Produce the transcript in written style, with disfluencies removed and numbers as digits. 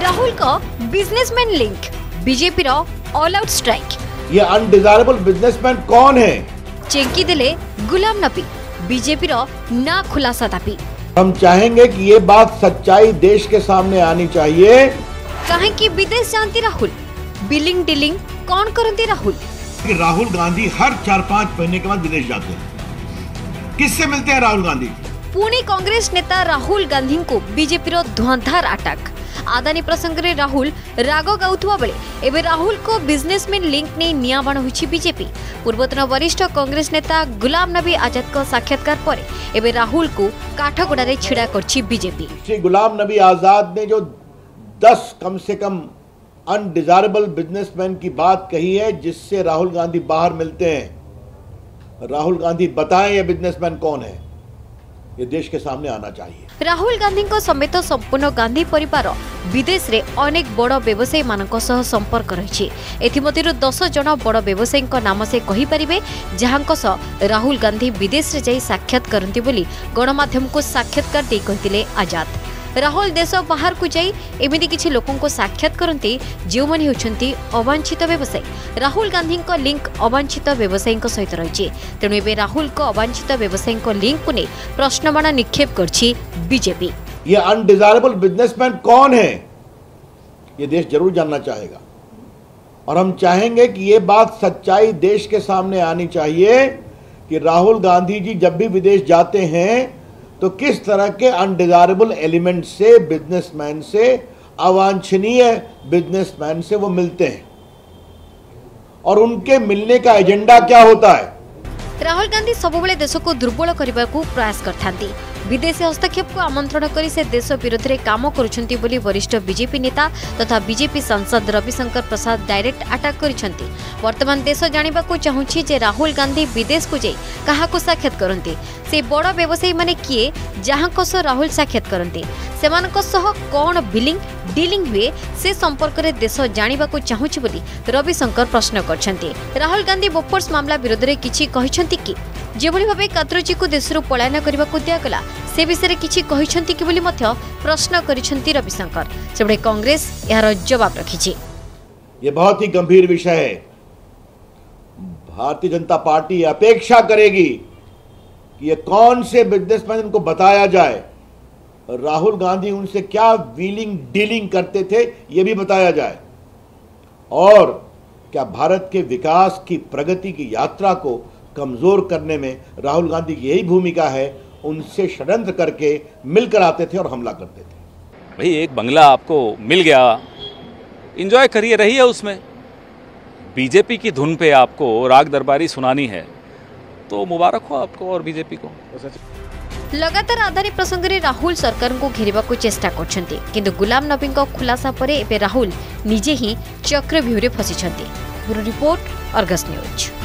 राहुल का businessman link, BJP row all out strike. ये undesirable businessman कौन है? चेंकी दिले गुलाम नबी, बीजेपी रो ना खुलासा दाबी। हम चाहेंगे कि ये बात सच्चाई देश के सामने आनी चाहिए। कहे कि विदेश जानती राहुल, बिलिंग डीलिंग कौन करती राहुल? राहुल गांधी हर 4-5 महीने के बाद विदेश जाते हैं। किससे मिलते हैं राहुल गांधी? पुणे कांग्रेस नेता राहुल गांधी को बीजेपी रो धुआंधार अटैक। आदानी प्रसंग रे राहुल राग गाउथुवा बेले एबे राहुल को बिजनेसमैन लिंक ने निया बाण होछि बीजेपी। पूर्वतन वरिष्ठ कांग्रेस नेता गुलाम नबी आजाद को साक्षात्कार पर एबे राहुल को काठगोड़ा रे छिड़ा करछि बीजेपी। श्री गुलाम नबी आजाद ने जो 10 कम से कम अनडिजायरेबल बिजनेसमैन की बात कही है जिससे राहुल गांधी बाहर मिलते हैं। राहुल गांधी बताएं ये बिजनेसमैन कौन है, ये देश के सामने आना चाहिए। राहुल गांधी को समेत संपूर्ण गांधी परिवार विदेश रे अनेक बड़ व्यवसायी मानक सह संपर्क रही। एथिमध्यरु 10 जन बड़ व्यवसायी नाम से कहि परिबे जहांक सह राहुल गांधी विदेश रे जाई साक्षात करंती बोली गणमाध्यम को साक्षात्कार दे कहिथिले आजाद। राहुल देश बाहर को जाई एमिति किछि लोकन को साक्षात करंती जो माने होछंती अवांछित व्यवसायी। राहुल गांधी को लिंक अवांछित व्यवसायी सहित रही। तेणु एबे राहुल को अवांछित व्यवसायी लिंक को ने प्रश्नमान निक्षेप करछि बीजेपी। ये अनडिजायरेबल बिजनेसमैन कौन है, ये देश जरूर जानना चाहेगा। और हम चाहेंगे कि ये बात सच्चाई देश के सामने आनी चाहिए कि राहुल गांधी जी जब भी विदेश जाते हैं तो किस तरह के अनडिजायरेबल एलिमेंट से, बिजनेसमैन से, अवांछनीय बिजनेसमैन से वो मिलते हैं और उनके मिलने का एजेंडा क्या होता है। राहुल गांधी सबुबले देश को दुर्बल करने को प्रयास करथांती। विदेशी हस्तक्षेप को आमंत्रण करी से देश विरोध में काम करुछंती बोली वरिष्ठ बीजेपी नेता तथा बीजेपी सांसद रविशंकर प्रसाद डायरेक्ट अटैक करिसंती। वर्तमान देश जानिबा को चाहूछि जे राहुल गांधी विदेश को जाई काहाको साक्षात करंती, से बड़ व्यवसायी माने किए जहांको सह राहुल साक्षात करंती, सेमानको सह कोन बिलिंग डीलिंग हुए से संपर्क रे देश जानिबा को चाहूछि बोली रविशंकर प्रश्न करछंती। राहुल गांधी बोफोर्स मामला विरोध रे किछि कहिसंती कि जेभली भाबे कात्रोजी को देशरू पलायन करबा को दियागला से विषय रे किछि कहिसंती कि बोली मध्य प्रश्न करिसंती रविशंकर। सेबडे कांग्रेस यार जवाब रखिछि। ये बहुत ही गंभीर विषय है। भारतीय जनता पार्टी अपेक्षा करेगी कि ये कौन से बिजनेसमैन इनको बताया जाए, राहुल गांधी उनसे क्या व्हीलिंग डीलिंग करते थे ये भी बताया जाए, और क्या भारत के विकास की प्रगति की यात्रा को कमजोर करने में राहुल गांधी की यही भूमिका है। उनसे षड्यंत्र करके मिलकर आते थे और हमला करते थे। भाई एक बंगला आपको मिल गया, एंजॉय करिए, रहिए उसमें। बीजेपी की धुन पे आपको राग दरबारी सुनानी है तो मुबारक हो आपको और बीजेपी को। लगातार आधारी प्रसंग रे राहुल सरकार को घेरिबा को चेष्टा करछंती, किंतु गुलाम नबी को खुलासा परे एबे राहुल निजे ही चक्रव्यूह रे फसिछंती। Bureau report, Argus news.